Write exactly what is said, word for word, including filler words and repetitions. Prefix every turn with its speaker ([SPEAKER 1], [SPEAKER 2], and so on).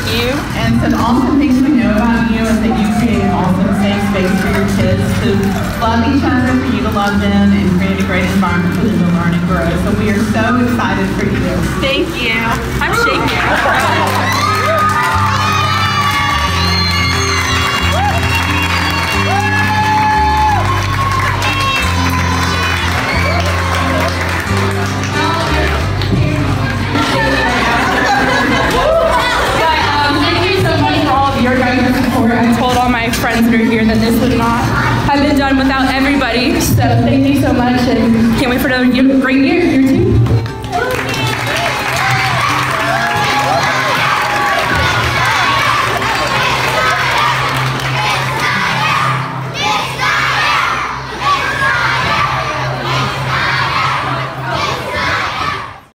[SPEAKER 1] you.
[SPEAKER 2] And some awesome things we know about you is that you create an awesome safe space for your kids to love each other, for you to love them, and create a great environment for them to learn and grow. So we are so excited for you.
[SPEAKER 1] Thank you. I'm shaking. I told all my friends that are here that this would not have been done without everybody. So thank you so much, and can't wait for another great year, year two.